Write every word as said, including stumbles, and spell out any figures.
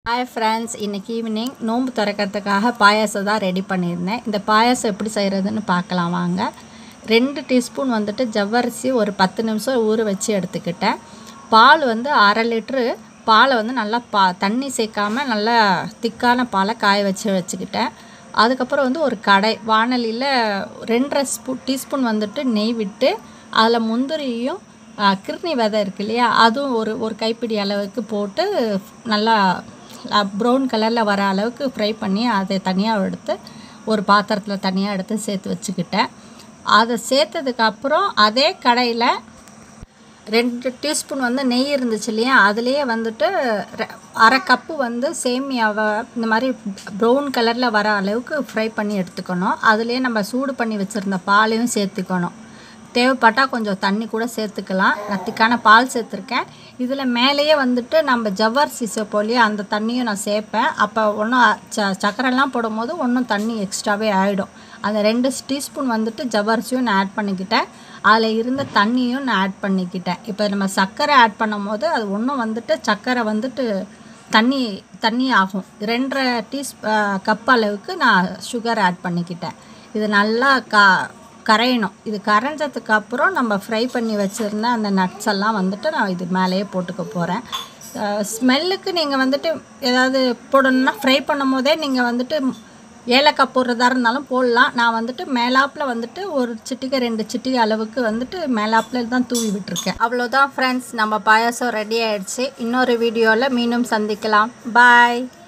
Hi friends इनकी evening நோம்பு திறக்கிறதுக்காக பாயாசம் தான் ரெடி பண்ணியிருந்தேன். இந்த பாயாசம் எப்படி செய்கிறதுன்னு பார்க்கலாம் வாங்க. ரெண்டு டீஸ்பூன் வந்துட்டு ஜவ்வரிசி ஒரு பத்து நிமிஷம் ஊற வச்சு எடுத்துக்கிட்டேன். பால் வந்து அரை லிட்ரு பாலை வந்து நல்லா பா தண்ணி சேர்க்காமல் நல்லா திக்கான பாலை காய வச்சு வச்சுக்கிட்டேன். அதுக்கப்புறம் வந்து ஒரு கடை வாணலியில் ரெண்டரை ஸ்பூ டீஸ்பூன் வந்துட்டு நெய் விட்டு அதில் முந்திரியும் கிர்னி விதை இருக்கு இல்லையா, அதுவும் ஒரு ஒரு கைப்பிடி அளவுக்கு போட்டு நல்லா ப்ரௌன் கலரில் வர அளவுக்கு ஃப்ரை பண்ணி அதை தனியாக எடுத்து ஒரு பாத்திரத்தில் தனியாக எடுத்து சேர்த்து வச்சுக்கிட்டேன். அதை சேர்த்ததுக்கப்புறம் அதே கடையில் ரெண்டு டீஸ்பூன் வந்து நெய் இருந்துச்சு இல்லையா, அதுலேயே வந்துட்டு அரை கப்பு வந்து சேமியாவை இந்த மாதிரி ப்ரௌன் கலரில் வர அளவுக்கு ஃப்ரை பண்ணி எடுத்துக்கணும். அதுலேயே நம்ம சூடு பண்ணி வச்சுருந்த பாலையும் சேர்த்துக்கணும். தேவைப்பட்டால் கொஞ்சம் தண்ணி கூட சேர்த்துக்கலாம். நான் திக்கான பால் சேர்த்துருக்கேன். இதில் மேலேயே வந்துட்டு நம்ம ஜவ்வரிசி சேர்ப்போம் இல்லையா, அந்த தண்ணியும் நான் சேர்ப்பேன். அப்போ ஒன்றும் ச சக்கரைலாம் போடும்போது ஒன்றும் தண்ணி எக்ஸ்ட்ராவே ஆகிடும். அந்த ரெண்டு டீஸ்பூன் வந்துட்டு ஜவ்வரிசியும் நான் ஆட் பண்ணிக்கிட்டேன். அதில் இருந்த தண்ணியும் நான் ஆட் பண்ணிக்கிட்டேன். இப்போ நம்ம சர்க்கரை ஆட் பண்ணும் போது அது ஒன்றும் வந்துட்டு சர்க்கரை வந்துட்டு தண்ணி தண்ணி ஆகும். ரெண்டரை டீஸ் கப் அளவுக்கு நான் சுகர் ஆட் பண்ணிக்கிட்டேன். இது நல்லா கா கரையணும். இது கரைஞ்சதுக்கு அப்புறம் நம்ம ஃப்ரை பண்ணி வச்சுருந்த அந்த நட்ஸ் எல்லாம் வந்துட்டு நான் இது மேலேயே போட்டுக்க போகிறேன். ஸ்மெல்லுக்கு நீங்கள் வந்துட்டு ஏதாவது போடணுன்னா ஃப்ரை பண்ணும் போதே நீங்கள் வந்துட்டு ஏலக்காய் போடுறதா இருந்தாலும் போடலாம். நான் வந்துட்டு மேலாப்பில் வந்துட்டு ஒரு சிட்டிகை ரெண்டு சிட்டிகை அளவுக்கு வந்துட்டு மேலாப்பில் தான் தூவி விட்டுருக்கேன். அவ்வளோதான் ஃப்ரெண்ட்ஸ், நம்ம பாயாசம் ரெடி ஆகிடுச்சு. இன்னொரு வீடியோவில் மீண்டும் சந்திக்கலாம். பாய்.